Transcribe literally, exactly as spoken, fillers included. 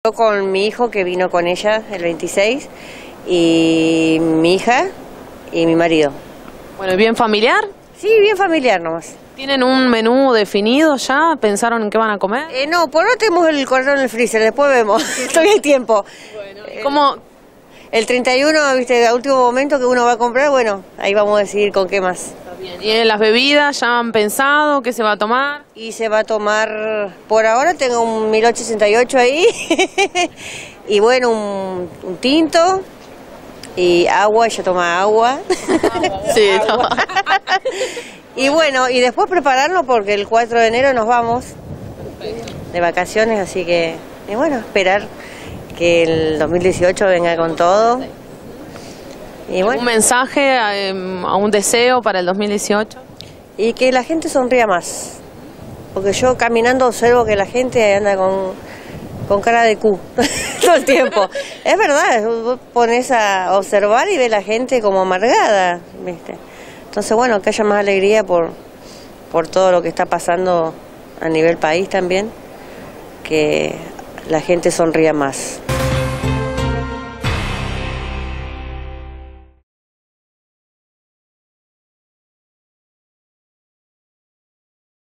Yo con mi hijo que vino con ella el veintiséis y mi hija y mi marido. Bueno, ¿bien familiar? Sí, bien familiar nomás. ¿Tienen un menú definido ya? ¿Pensaron en qué van a comer? Eh, no, por ahora tenemos el cordón en el freezer, después vemos, todavía hay tiempo. Bueno, Eh, ¿cómo? El treinta y uno, viste, al último momento que uno va a comprar, bueno, ahí vamos a decidir con qué más. Bien. ¿Y en las bebidas ya han pensado qué se va a tomar? Y se va a tomar, por ahora tengo un mil ochocientos sesenta y ocho ahí, y bueno, un, un tinto, y agua, ella toma agua. Sí, toma. Y bueno, y después prepararnos porque el cuatro de enero nos vamos de vacaciones, así que, y bueno, esperar que el dos mil dieciocho venga con todo. Y bueno, ¿Un mensaje, a, a un deseo para el dos mil dieciocho? y que la gente sonría más, porque yo caminando observo que la gente anda con, con cara de Q todo el tiempo. Es verdad, vos pones a observar y ves la gente como amargada, ¿viste? Entonces, bueno, que haya más alegría por, por todo lo que está pasando a nivel país también, que la gente sonría más.